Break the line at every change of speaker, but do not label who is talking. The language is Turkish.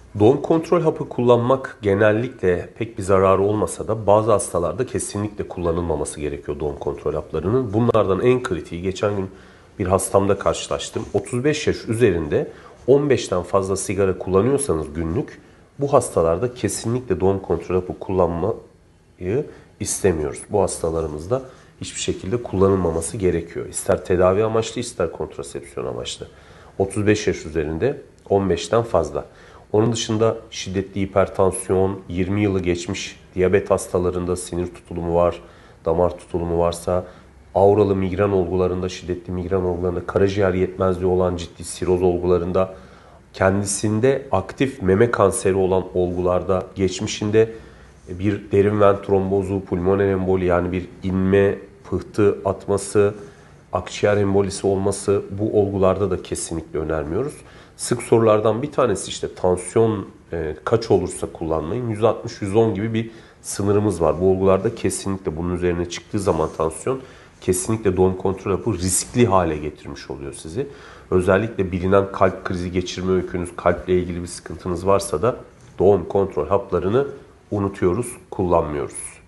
Doğum kontrol hapı kullanmak genellikle pek bir zararı olmasa da bazı hastalarda kesinlikle kullanılmaması gerekiyor doğum kontrol haplarının. Bunlardan en kritiği geçen gün bir hastamda karşılaştım. 35 yaş üzerinde 15'ten fazla sigara kullanıyorsanız günlük bu hastalarda kesinlikle doğum kontrol hapı kullanmayı istemiyoruz. Bu hastalarımızda hiçbir şekilde kullanılmaması gerekiyor. İster tedavi amaçlı ister kontrasepsiyon amaçlı. 35 yaş üzerinde 15'ten fazla. Onun dışında şiddetli hipertansiyon, 20 yılı geçmiş diyabet hastalarında sinir tutulumu var, damar tutulumu varsa, auralı migren olgularında, şiddetli migren olgularında, karaciğer yetmezliği olan ciddi siroz olgularında, kendisinde aktif meme kanseri olan olgularda, geçmişinde bir derin ven trombozu, pulmoner emboli yani bir inme, pıhtı atması, akciğer embolisi olması bu olgularda da kesinlikle önermiyoruz. Sık sorulardan bir tanesi işte tansiyon kaç olursa kullanmayın. 160-110 gibi bir sınırımız var. Bu olgularda kesinlikle bunun üzerine çıktığı zaman tansiyon kesinlikle doğum kontrol hapı riskli hale getirmiş oluyor sizi. Özellikle bilinen kalp krizi geçirme öykünüz, kalple ilgili bir sıkıntınız varsa da doğum kontrol haplarını unutuyoruz, kullanmıyoruz.